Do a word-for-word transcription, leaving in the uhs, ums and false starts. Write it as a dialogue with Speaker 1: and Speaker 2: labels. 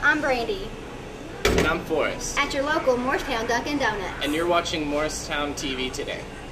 Speaker 1: I'm Brandy.
Speaker 2: And I'm Forrest.
Speaker 1: At your local Morristown Dunkin Donuts.
Speaker 2: And you're watching Morristown T V today.